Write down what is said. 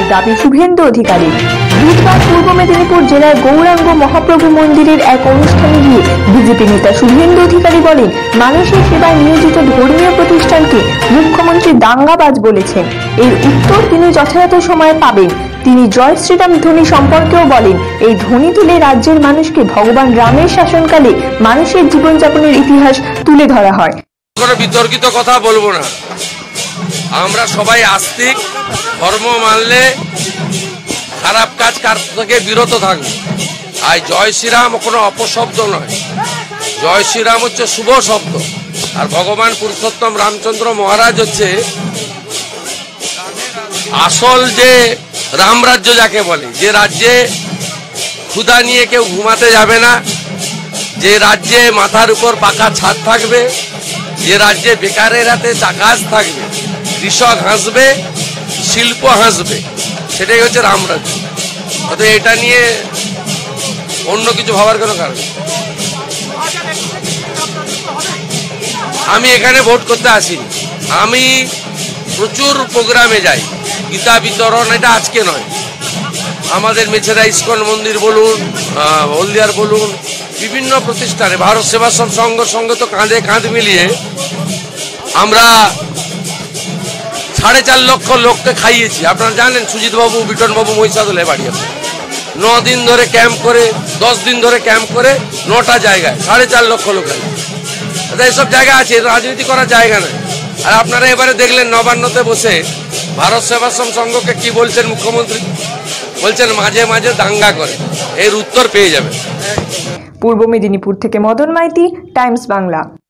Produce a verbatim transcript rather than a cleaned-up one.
দাবি শুভেন্দু অধিকারী। বুধবার পূর্ব মেদিনীপুর জেলার গৌরাঙ্গ মহাপ্রভু মন্দিরের এক অনুষ্ঠানে গিয়ে বিজেপি নেতা শুভেন্দু অধিকারী বলেন, মানুষের সেবায় নিয়োজিত ধর্মীয় প্রতিষ্ঠানকে মুখ্যমন্ত্রী দাঙ্গাবাজ বলেছেন। এর উত্তর তিনি যথাযথ সময়ে পাবেন। তিনি জয় শ্রীরাম ধ্বনি সম্পর্কেও বলেন, এই ধ্বনি তুলে রাজ্যের মানুষকে ভগবান রামের শাসনকালে মানুষের জীবনযাপনের ইতিহাস তুলে ধরা হয়। কোনো বিতর্কিত কথা বলবো না। আমরা সবাই আস্তিক, ধর্ম মানলে খারাপ কাজ কার থেকে বিরত থাকবো। আর জয় শ্রীরাম কোনো অপশব্দ নয়, জয় শ্রীরাম হচ্ছে শুভ শব্দ। আর ভগবান পুরুষোত্তম রামচন্দ্র মহারাজ হচ্ছে আসল যে রামরাজ্য যাকে বলে, যে রাজ্যে ক্ষুধা নিয়ে কেউ ঘুমাতে যাবে না, যে রাজ্যে মাথার উপর পাকা ছাদ থাকবে, যে রাজ্যে বেকারের হাতে কাজ থাকবে, কৃষক হাসবে, শিল্প হাসবে, সেটাই হচ্ছে রামরাজ্য। অত এটা নিয়ে অন্য কিছু ভাবার কোনো কারণ। আমি এখানে ভোট করতে আসিনি, আমি প্রচুর প্রোগ্রামে যাই। গীতা বিতরণ এটা আজকে নয়, আমাদের মেছেরা ইস্কন মন্দির বলুন, হলদিয়ার বলুন, বিভিন্ন প্রতিষ্ঠানে ভারত সেবাশ্রম সংঘ সঙ্গে তো কাঁধে কাঁধ মিলিয়ে আমরা সাড়ে চার লক্ষ লোককে খাইয়েছি। আপনারা জানেন সুজিত বাবু, বিটন বাবু মহিষাদলে বাড়ি আছে, ন দিন ধরে ক্যাম্প করে, দশ দিন ধরে ক্যাম্প করে নটা জায়গায় সাড়ে চার লক্ষ লোক আছে। এসব জায়গা আছে, রাজনীতি করার জায়গা নয়। আর আপনারা এবারে দেখলেন নবান্নতে বসে ভারত সেবাশ্রম সংঘকে কি বলছেন মুখ্যমন্ত্রী, বলছেন মাঝে মাঝে দাঙ্গা করে। এর উত্তর পেয়ে যাবে। পূর্ব মেদিনীপুর থেকে মদন মাইতি, টাইমস বাংলা।